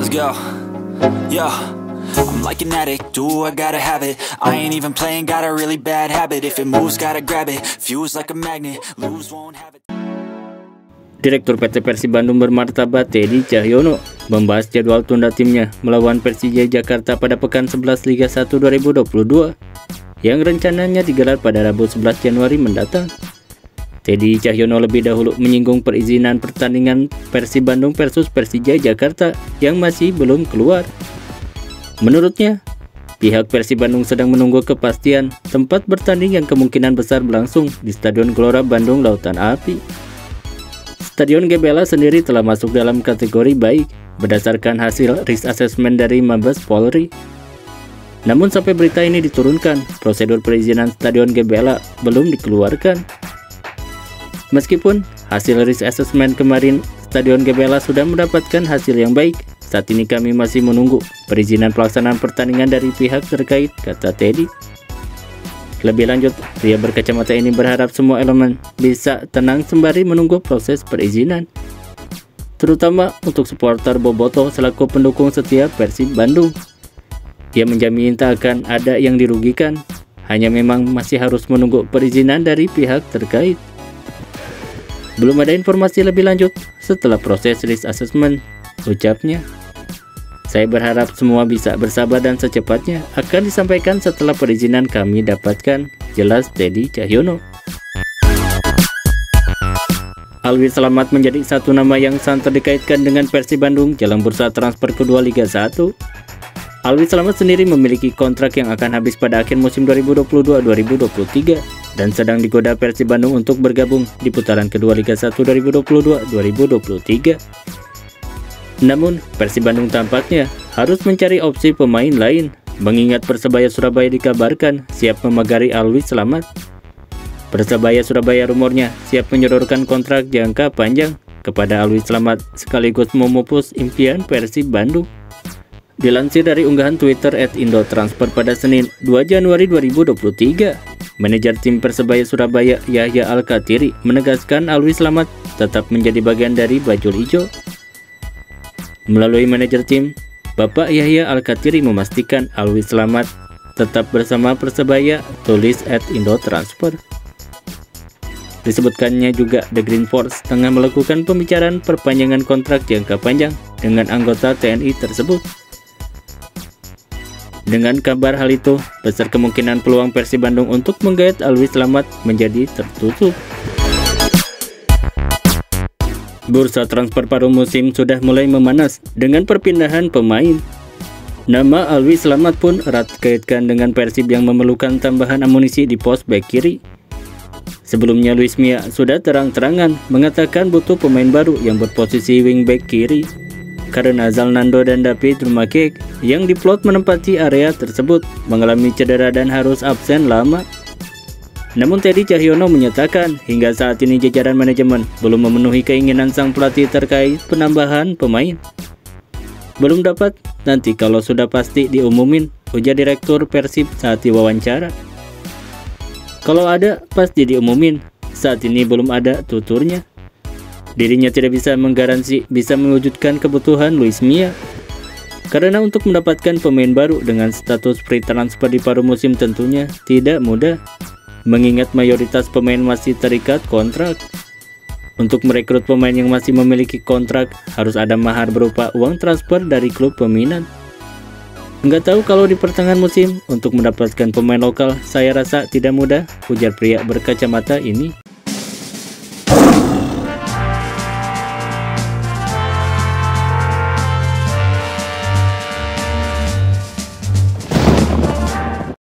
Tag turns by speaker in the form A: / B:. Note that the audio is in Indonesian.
A: Let's go. Yo, I'm like an addict, do I gotta have it. I ain't even playing, got a really bad habit. If it moves, gotta grab it, fuse like a magnet. Lose, won't have it.
B: Direktur PT Persib Bandung bermartabat Teddy Cahyono membahas jadwal tunda timnya melawan Persija Jakarta pada pekan 11 Liga 1 2022 yang rencananya digelar pada Rabu 11 Januari mendatang. Teddy Cahyono lebih dahulu menyinggung perizinan pertandingan Persib Bandung versus Persija Jakarta yang masih belum keluar. Menurutnya, pihak Persib Bandung sedang menunggu kepastian tempat bertanding yang kemungkinan besar berlangsung di Stadion Gelora Bandung Lautan Api. Stadion GBLA sendiri telah masuk dalam kategori baik berdasarkan hasil risk assessment dari Mabes Polri. Namun sampai berita ini diturunkan, prosedur perizinan Stadion GBLA belum dikeluarkan. Meskipun hasil risk assessment kemarin Stadion GBLA sudah mendapatkan hasil yang baik, saat ini kami masih menunggu perizinan pelaksanaan pertandingan dari pihak terkait, kata Teddy. Lebih lanjut, pria berkacamata ini berharap semua elemen bisa tenang sembari menunggu proses perizinan, terutama untuk supporter Boboto selaku pendukung setia Persib Bandung. Ia menjamin tak akan ada yang dirugikan, hanya memang masih harus menunggu perizinan dari pihak terkait. Belum ada informasi lebih lanjut setelah proses risk assessment, ucapnya. Saya berharap semua bisa bersabar dan secepatnya akan disampaikan setelah perizinan kami dapatkan, jelas Teddy Cahyono. Alwi Slamet menjadi satu nama yang sangat dikaitkan dengan Persib Bandung jelang bursa transfer kedua Liga 1. Alwi Slamet sendiri memiliki kontrak yang akan habis pada akhir musim 2022-2023 dan sedang digoda Persib Bandung untuk bergabung di putaran kedua Liga 1 2022-2023. Namun, Persib Bandung tampaknya harus mencari opsi pemain lain, mengingat Persebaya Surabaya dikabarkan siap memagari Alwi Slamet. Persebaya Surabaya rumornya siap menyodorkan kontrak jangka panjang kepada Alwi Slamet sekaligus memupus impian Persib Bandung. Dilansir dari unggahan Twitter @indotransfer pada Senin 2 Januari 2023, manajer tim Persebaya Surabaya Yahya Al-Kathiri menegaskan Alwi Slamet tetap menjadi bagian dari Bajul Ijo. Melalui manajer tim, Bapak Yahya Al-Kathiri memastikan Alwi Slamet tetap bersama Persebaya, tulis @indotransfer. Disebutkannya juga The Green Force tengah melakukan pembicaraan perpanjangan kontrak jangka panjang dengan anggota TNI tersebut. Dengan kabar hal itu, besar kemungkinan peluang Persib Bandung untuk menggait Alwi Slamet menjadi tertutup. Bursa transfer paruh musim sudah mulai memanas dengan perpindahan pemain. Nama Alwi Slamet pun erat dikaitkan dengan Persib yang memerlukan tambahan amunisi di pos bek kiri. Sebelumnya Luis Mia sudah terang-terangan mengatakan butuh pemain baru yang berposisi wingback kiri, karena Zalnando dan David Rumakek yang diplot menempati area tersebut mengalami cedera dan harus absen lama. Namun Teddy Cahyono menyatakan hingga saat ini jajaran manajemen belum memenuhi keinginan sang pelatih terkait penambahan pemain. Belum dapat, nanti kalau sudah pasti diumumin, ujar Direktur Persib saat diwawancara. Kalau ada, pasti diumumin, saat ini belum ada tuturnya. Dirinya tidak bisa menggaransi bisa mewujudkan kebutuhan Luis Mia, karena untuk mendapatkan pemain baru dengan status free transfer di paruh musim tentunya tidak mudah, mengingat mayoritas pemain masih terikat kontrak. Untuk merekrut pemain yang masih memiliki kontrak, harus ada mahar berupa uang transfer dari klub peminat. Nggak tahu kalau di pertengahan musim untuk mendapatkan pemain lokal, saya rasa tidak mudah, ujar pria berkacamata ini.